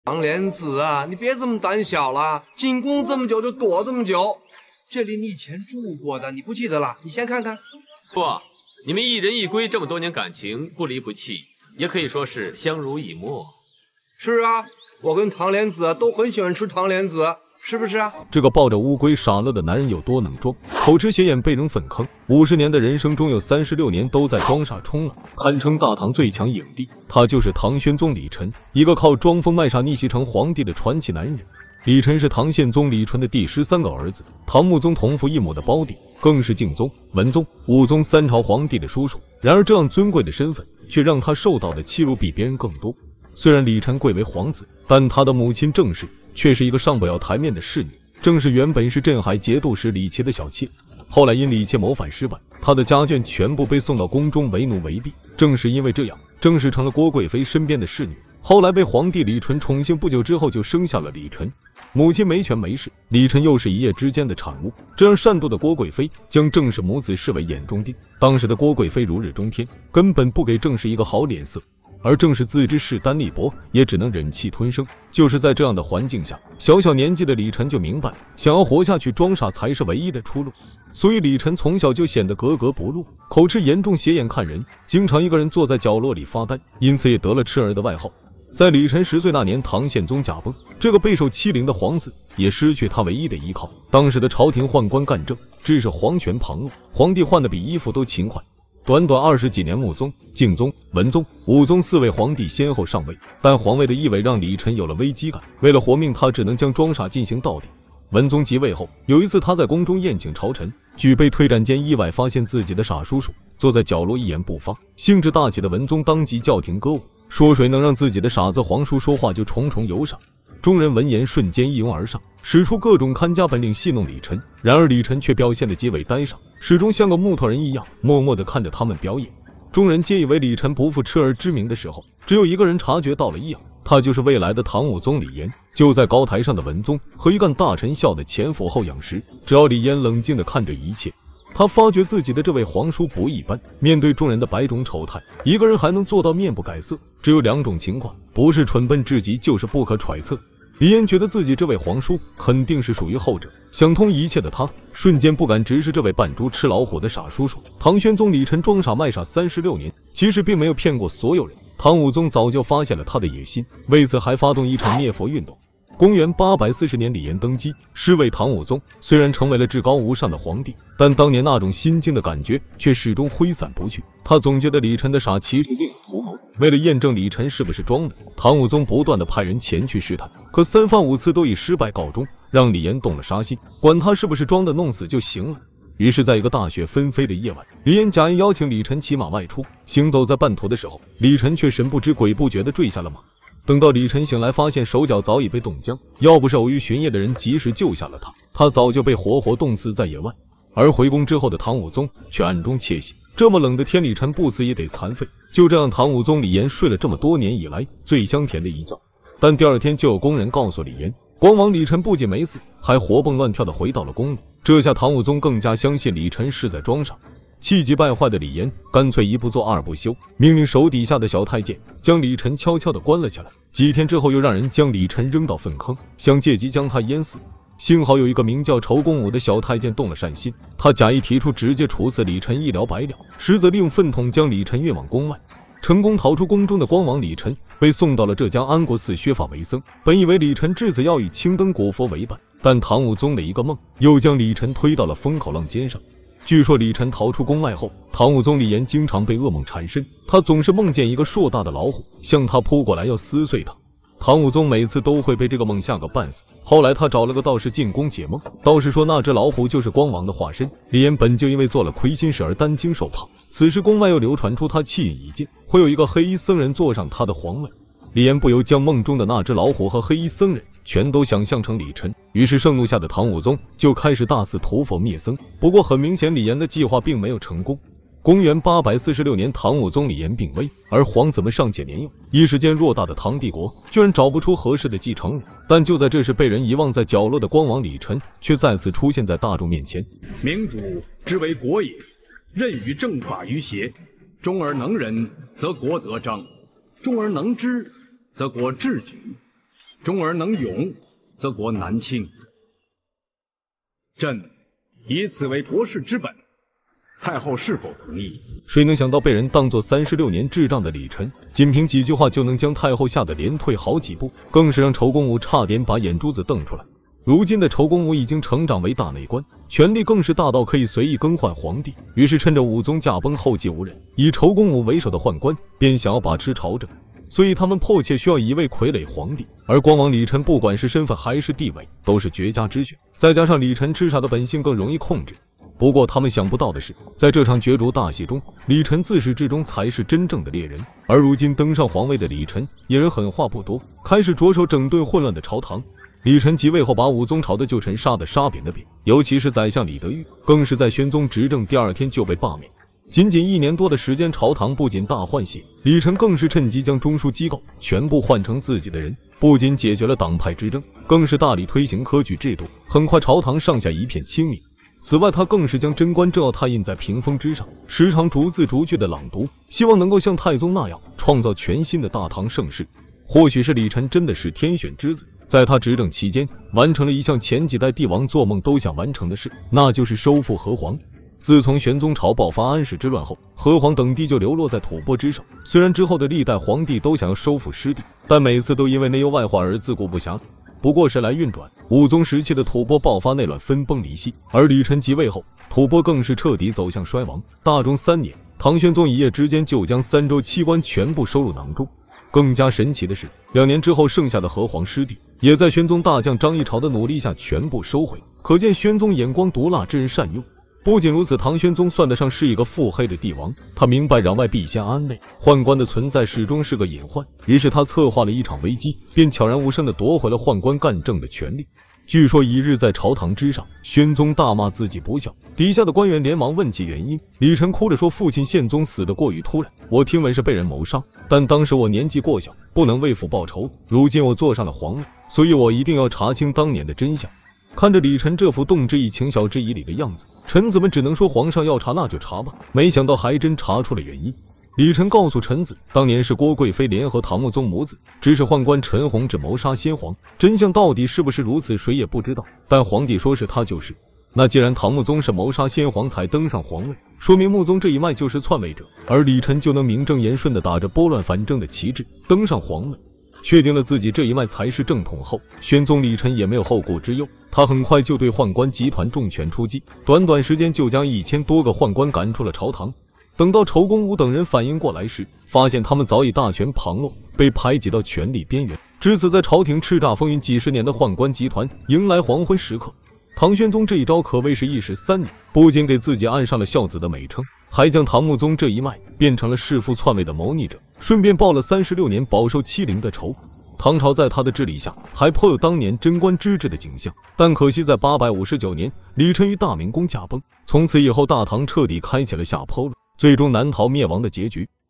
唐莲子啊，你别这么胆小了，进宫这么久就躲这么久，这里你以前住过的，你不记得了？你先看看。 不，你们一人一闺这么多年感情不离不弃，也可以说是相濡以沫。 是啊，我跟唐莲子都很喜欢吃唐莲子。是不是啊？ 这个抱着乌龟傻乐的男人有多能装？口吃斜眼被人粉坑，50年的人生中有36年都在装傻充愣，堪称大唐最强影帝。他就是唐玄宗李忱，一个靠装疯卖傻逆袭成皇帝的传奇男人。李忱是唐宪宗李纯的第13个儿子，唐穆宗同父异母的胞弟，更是敬宗、文宗、武宗3朝皇帝的叔叔。然而这样尊贵的身份，却让他受到的欺辱比别人更多。虽然李忱贵为皇子，但他的母亲郑氏却是一个上不了台面的侍女。郑氏原本是镇海节度使李琦的小妾，后来因李琦谋反失败，他的家眷全部被送到宫中为奴为婢。正是因为这样，郑氏成了郭贵妃身边的侍女。后来被皇帝李纯宠幸不久之后，就生下了李忱。母亲没权没势，李忱又是一夜之间的产物，这让善妒的郭贵妃将郑氏母子视为眼中钉。当时的郭贵妃如日中天，根本不给郑氏一个好脸色。而正是自知势单力薄，也只能忍气吞声。就是在这样的环境下，小小年纪的李忱就明白，想要活下去，装傻才是唯一的出路。所以李忱从小就显得格格不入，口吃严重，斜眼看人，经常一个人坐在角落里发呆，因此也得了痴儿的外号。在李忱10岁那年，唐宪宗驾崩，这个备受欺凌的皇子也失去他唯一的依靠。当时的朝廷宦官干政，致使皇权旁落，皇帝换的比衣服都勤快。短短20几年，穆宗、敬宗、文宗、武宗4位皇帝先后上位，但皇位的意味让李忱有了危机感。为了活命，他只能将装傻进行到底。文宗即位后，有一次他在宫中宴请朝臣，举杯推盏间意外发现自己的傻叔叔坐在角落一言不发。兴致大起的文宗当即叫停歌舞，说谁能让自己的傻子皇叔说话就重重有赏。众人闻言瞬间一拥而上，使出各种看家本领戏弄李忱。然而李忱却表现得极为呆傻，始终像个木头人一样，默默地看着他们表演。众人皆以为李忱不负痴儿之名的时候，只有一个人察觉到了异样，他就是未来的唐武宗李炎。就在高台上的文宗和一干大臣笑得前俯后仰时，只要李炎冷静地看着一切，他发觉自己的这位皇叔不一般。面对众人的百种丑态，一个人还能做到面不改色，只有2种情况，不是蠢笨至极，就是不可揣测。李炎觉得自己这位皇叔肯定是属于后者，想通一切的他瞬间不敢直视这位扮猪吃老虎的傻叔叔。唐玄宗李忱装傻卖傻36年，其实并没有骗过所有人。唐武宗早就发现了他的野心，为此还发动一场灭佛运动。公元840年，李炎登基，是为唐武宗。虽然成为了至高无上的皇帝，但当年那种心惊的感觉却始终挥散不去。他总觉得李忱的傻其实另有图谋。为了验证李忱是不是装的，唐武宗不断的派人前去试探，可3番5次都以失败告终，让李炎动了杀心，管他是不是装的，弄死就行了。于是在一个大雪纷飞的夜晚，李炎假意邀请李忱骑马外出。行走在半途的时候，李忱却神不知鬼不觉地坠下了马。等到李忱醒来，发现手脚早已被冻僵，要不是偶遇巡夜的人及时救下了他，他早就被活活冻死在野外。而回宫之后的唐武宗却暗中窃喜，这么冷的天，李忱不死也得残废。就这样，唐武宗李炎睡了这么多年以来最香甜的一觉。但第二天就有工人告诉李炎，光王李忱不仅没死，还活蹦乱跳的回到了宫里。这下唐武宗更加相信李忱是在装傻。气急败坏的李炎干脆一不做二不休，命令手底下的小太监将李忱悄悄地关了起来。几天之后，又让人将李忱扔到粪坑，想借机将他淹死。幸好有一个名叫仇公武的小太监动了善心，他假意提出直接处死李忱，一了百了，实则利用粪桶将李忱运往宫外。成功逃出宫中的光王李忱被送到了浙江安国寺削发为僧。本以为李忱至此要与青灯古佛为伴，但唐武宗的一个梦又将李忱推到了风口浪尖上。据说李忱逃出宫外后，唐武宗李炎经常被噩梦缠身，他总是梦见一个硕大的老虎向他扑过来，要撕碎他。唐武宗每次都会被这个梦吓个半死。后来他找了个道士进宫解梦，道士说那只老虎就是光王的化身。李炎本就因为做了亏心事而担惊受怕，此时宫外又流传出他气运已尽，会有一个黑衣僧人坐上他的皇位。李炎不由将梦中的那只老虎和黑衣僧人全都想象成李忱，于是盛怒下的唐武宗就开始大肆屠佛灭僧。不过很明显，李炎的计划并没有成功。公元846年，唐武宗李炎病危，而皇子们尚且年幼，一时间偌大的唐帝国居然找不出合适的继承人。但就在这时，被人遗忘在角落的光王李忱却再次出现在大众面前。 明主之为国也，任于正法于邪，忠而能仁，则国得彰；忠而能知，则国治举。 忠而能勇，则国难倾。朕以此为国事之本，太后是否同意？ 谁能想到被人当作36年智障的李晨，仅凭几句话就能将太后吓得连退好几步，更是让仇公武差点把眼珠子瞪出来。如今的仇公武已经成长为大内官，权力更是大到可以随意更换皇帝。于是趁着武宗驾崩后继无人，以仇公武为首的宦官便想要把持朝政，所以他们迫切需要一位傀儡皇帝。而光王李晨不管是身份还是地位都是绝佳之选，再加上李晨痴傻的本性更容易控制。不过他们想不到的是，在这场角逐大戏中，李晨自始至终才是真正的猎人。而如今登上皇位的李晨也人狠话不多，开始着手整顿混乱的朝堂。李晨即位后，把武宗朝的旧臣杀得沙扁的扁，尤其是宰相李德裕，更是在宣宗执政第2天就被罢免。仅仅1年多的时间，朝堂不仅大换血，李晨更是趁机将中枢机构全部换成自己的人，不仅解决了党派之争，更是大力推行科举制度，很快朝堂上下一片清明。此外，他更是将贞观政要拓印在屏风之上，时常逐字逐句的朗读，希望能够像太宗那样创造全新的大唐盛世。或许是李晨真的是天选之子，在他执政期间，完成了一项前几代帝王做梦都想完成的事，那就是收复河湟。自从玄宗朝爆发安史之乱后，河湟等地就流落在吐蕃之手。虽然之后的历代皇帝都想要收复失地，但每次都因为内忧外患而自顾不暇。不过时来运转，武宗时期的吐蕃爆发内乱，分崩离析，而李晨即位后，吐蕃更是彻底走向衰亡。大中3年，唐玄宗一夜之间就将3州7关全部收入囊中。更加神奇的是，2年之后，剩下的河湟失地也在玄宗大将张议潮的努力下全部收回，可见玄宗眼光毒辣，知人善用。不仅如此，唐玄宗算得上是一个腹黑的帝王，他明白攘外必先安内，宦官的存在始终是个隐患，于是他策划了一场危机，便悄然无声地夺回了宦官干政的权利。据说一日在朝堂之上，宣宗大骂自己不孝，底下的官员连忙问起原因。李晨哭着说，父亲宪宗死得过于突然，我听闻是被人谋杀，但当时我年纪过小，不能为父报仇，如今我坐上了皇位，所以我一定要查清当年的真相。看着李晨这副动之以情晓之以理的样子，臣子们只能说皇上要查那就查吧，没想到还真查出了原因。李晨告诉臣子，当年是郭贵妃联合唐穆宗母子指使宦官陈弘志谋杀先皇，真相到底是不是如此，谁也不知道，但皇帝说是他就是。那既然唐穆宗是谋杀先皇才登上皇位，说明穆宗这一脉就是篡位者，而李晨就能名正言顺地打着拨乱反正的旗帜登上皇位。确定了自己这一脉才是正统后，宣宗李晨也没有后顾之忧，他很快就对宦官集团重拳出击，短短时间就将1000多个宦官赶出了朝堂。等到仇公武等人反应过来时，发现他们早已大权旁落，被排挤到权力边缘。至此，在朝廷叱咤风云几十年的宦官集团迎来黄昏时刻。唐玄宗这一招可谓是一石3鸟，不仅给自己按上了孝子的美称，还将唐穆宗这一脉变成了弑父篡位的谋逆者，顺便报了36年饱受欺凌的仇。唐朝在他的治理下还颇有当年贞观之治的景象，但可惜在859年，李晨于大明宫驾崩，从此以后大唐彻底开启了下坡路，最终难逃灭亡的结局。